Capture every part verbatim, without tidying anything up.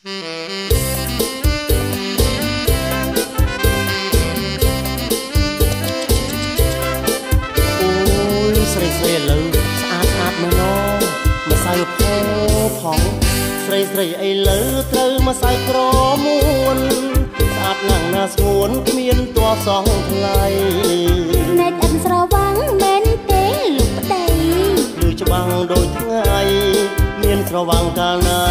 ស្រីស្រីឥឡូវស្អាតស្អាតមើលណោម្សៅផោផងស្រីស្រីឥឡូវត្រូវម្សៅក្រមួនស្អាតណាស់ណាស្ងួនគ្មានតួសងថ្លៃណែតអិនស្រវាំងមែនទេលោកប្តីឬច្បាំងដូចថ្ងៃមានស្រវាំងកាលណា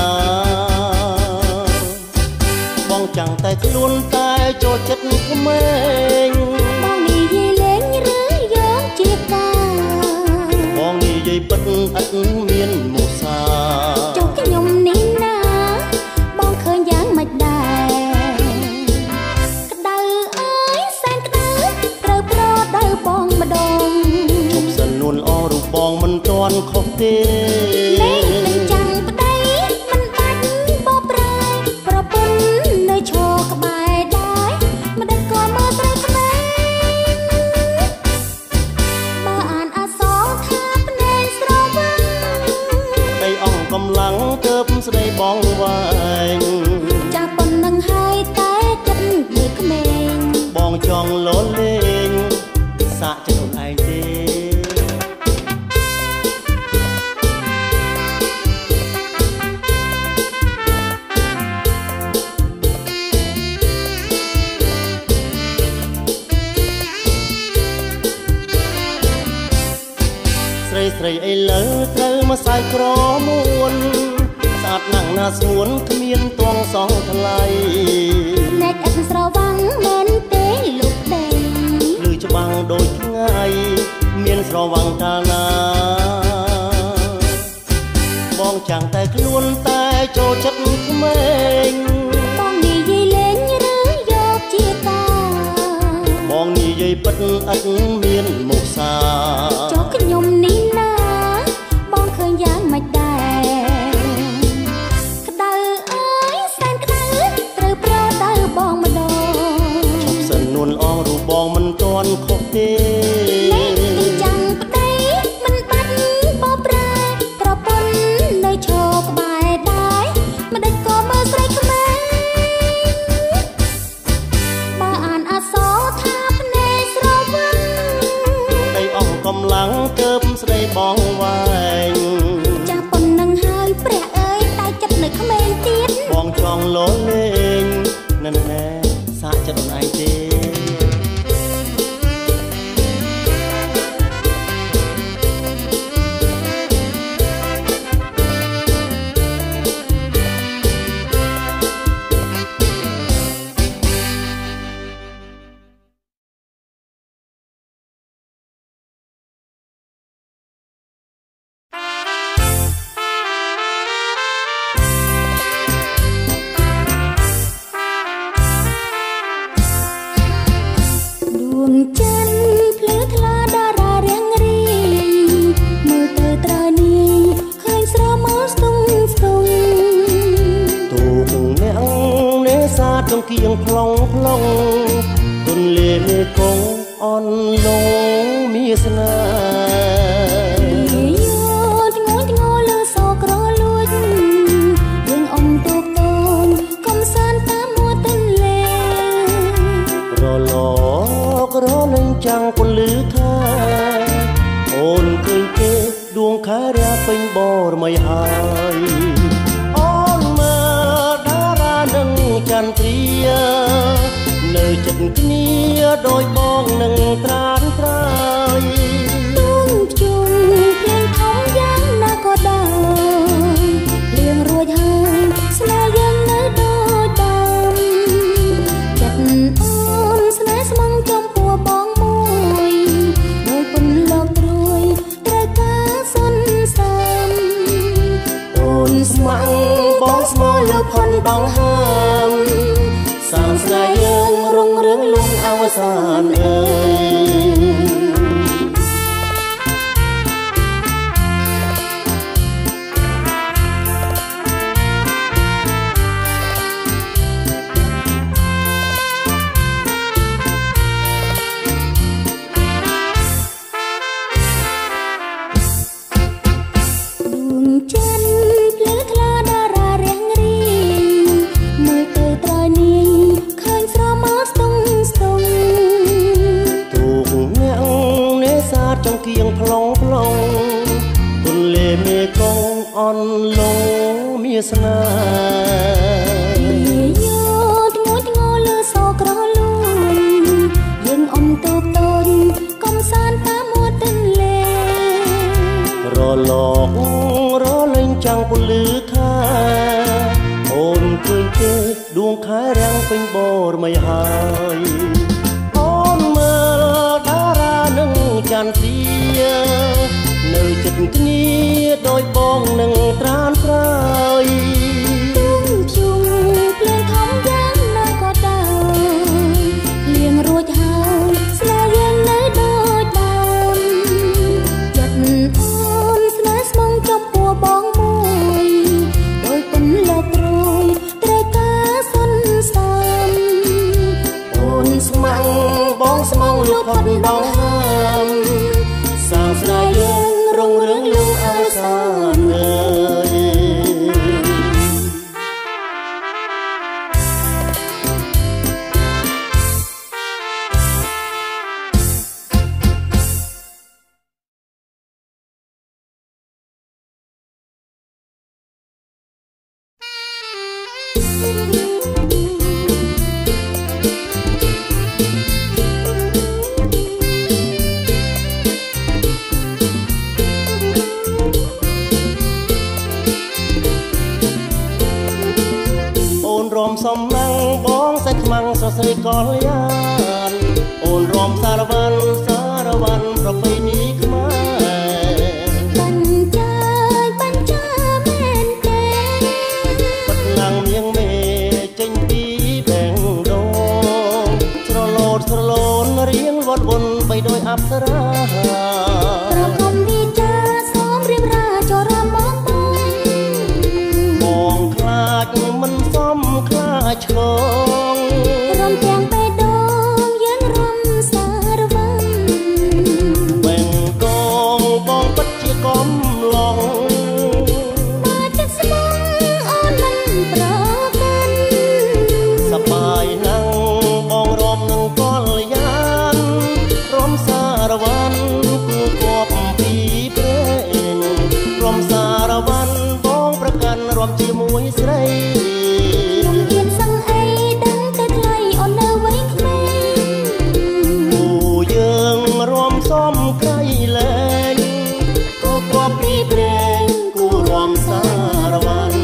បងចាំងតែខ្លួនតែចូលចិត្តក្មេងបងនិយាយលេងឬយកជាការបងនិយាយពិតអត់មានមុសាចុះខ្ញុំនេះណាបងឃើញយ៉ាងម៉េចដែរក្តៅអើយសែនក្តៅត្រូវប្រដៅបងម្ដងជប់សិននួនល្អរូបបងមិនទាន់ខុសទេលេងមិនចាំប្តីមិនបាច់បបប្រែប្រពន្ធនៅឈរក្បែរដែរមិនដឹងក៏មើលស្រីក្មេងបើអានអក្សរថាភ្នែកស្រវាំងដីអង្គកម្លាំងទៅស្ដីបងវែងចាស់ប៉ុណ្ណឹងហើយតែចិត្តដូចក្មេងបងចង់លលេងសាកចិត្តខ្លួនឯងទេស្រីស្រីឥឡូវត្រូវម្សៅក្រមួនស្អាតណាស់ណាស្ងួនគ្មានទងសងថ្លៃណែតអិនស្រវាំងមែនទេលោកប្តីឬច្បាំងដូចថ្ងៃមានស្រវាំងកាលណាបងចាំងតែខ្លួនតែចូលចិត្តក្មេងបងនិយាយលេងឬយកជាការបងនិយាយពិតអត់មានមុខសាចុះខ្ញុំនេះណាបងឃើញយ៉ាងម៉េចដែរក្តៅអើយសែនក្តៅត្រូវប្រដៅបងម្ដងជប់សិននួនល្អរូបបងមិនទាន់ខុសទេលេងទីចាំងប្តីមិនបាច់បបប្រែប្រពន្ធនៅឈរក្បែរដែរមិនដឹងក៏មើលស្រីក្មេងបើអានអក្សរថាភ្នែកស្រវាំងដីអង្គកម្លាំងទៅស្ដីបងវែងចាស់ប៉ុណ្ណឹងហើយព្រះអើយតែចិត្តនៅក្មេងទៀតបងចង់លលេងណែណែសាកចិត្តខ្លួនឯងទេจันทร์ភ្លឺថ្លាតារារៀងរីមើលទៅត្រើនេះឃើញស្រមើលស្ទង់ស្ទង់ទូកអ្នកនេសាទចង្កៀងប្លង់ប្លង់ទន្លេមេគង្គអនឡងមានស្នេហ៍យោធ្ងន់ធ្ងរលើសក្រលួចយើងអ៊ំទូកតូនកំសាន្តតាមមួទន្លេរលករលែងចាំងពន្លឺខែអូនឃើញគេដួងខែរាពេញបរមីហើយអូនមើលតារានឹងចន្ទ្រានៅចិត្តគ្នាដោយបងនឹងត្រានត្រើយទួងជុំភ្លេងធំយ៉ាងណាក៏ដោយលៀងរួចហើយស្នេហ៍យើងនៅដូចដើមចិត្តអូនស្នេហ៍ស្មងចំពោះបងមួយដោយពន្លកត្រួយត្រូវការសុនសាមអូនស្ម័គ្របងស្មោះលើផុនដងហើមសាមស្នេហ៍យើងរុងរឿងលំអវសានអើយចលងមានស្នេហ៍យោធ្ងន់ធ្ងរលើសក្រលួនយើងអំតូបតូនកំសាន្តតាមមាត់ទន្លេរលករលែងចាំងពលឺខាអូនឃើញទេដួងខែរាំងពេញបរមីហើយអូនមើលតារានឹងចន្ទទានៅចិត្តគ្នាដោយបងនឹងត្រានត្រើយទុំជុំភ្លៀងធំយ៉ាងណាក៏ដោយភ្លៀងរួចហើយស្នេហ៍យើងនៅដូចដើមចិត្តអូនស្នេហ៍ស្មងចំពោះបងមួយដោយពន្លកត្រួយត្រូវការសន្សំអូនស្មងបងស្មងលុបផុតដងហើមសាងស្នេហ៍យើងរុងរឿងលឹងអើសានអើយសំណាងបងសាច់ខ្មាំងសរសេរកលយានអូនរំសារវ័នសារវ័នប្រពៃណីខ្មែរបញ្ចាយបញ្ចាមែនទេបិទណាំងមៀងមេចេញពីបែងដូងស្រឡូតស្រឡូនរៀងវត្តវន់បីដោយអប្សរាប្រគំវិចាសូមរៀបរាចរមមកបងខ្លាចមិនសមខ្លាចឆ្កងរំទាំងបេះដូងយើងរំសារវ័នបែងកងបងពិតជាកំឡងបើចិត្តស្មងអូនមិនប្រកាន់សបាយណាស់បងរំនឹងកលយានរំសារវ័នគូគប់ពីព្រេងរំសារវ័នបងប្រកាន់រំជាមួយស្រីសំក្រៃលែងគូគប់ពីព្រេងគូរំសារវ័ន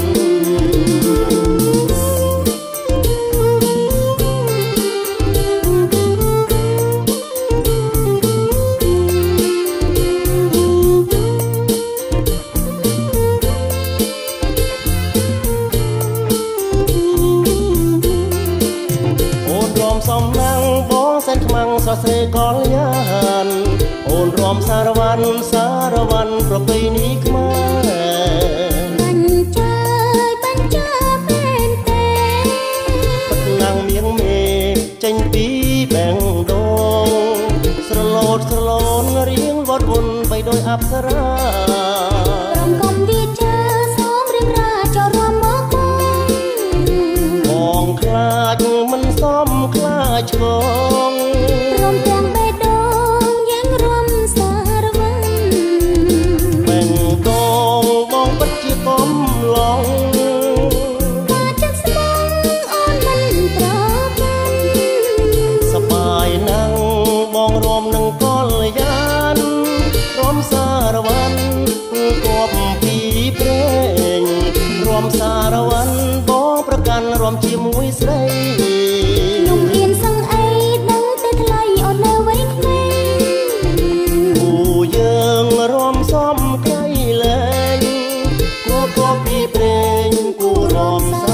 អូនរំសំណាងបងសែនខ្មាំងសរសេរកលយានអូនរំសារវ័នសារវ័នប្រពៃណីខ្មែរបញ្ចាយបញ្ចាមែនទេបិទណាំងមៀងមេចេញពីបែងដូងស្រឡូតស្រឡូនរៀងវត្តវន់បីដោយអប្សរារំកំវិចាសូមរៀបរាចរមមកបងខ្លាចមិនសមខ្លាចឆ្កងរំទាំងបេះដូងយើងរំសារវ័នបែងកងបងពិតជាកំឡងបើចិត្តស្មងអូនមិនប្រកាន់សបាយណាស់បងរំនឹងកលយានរំសារវ័នគូគប់ពីព្រេងរំសារវ័នបងប្រកាន់រំជាមួយស្រីខ្ញុំហ៊ានសឹងអីដឹងតែថ្លៃអូននៅវ័យក្មេងគូយើងរំសំក្រៃលែងគូគប់ពីព្រេងគូរំសា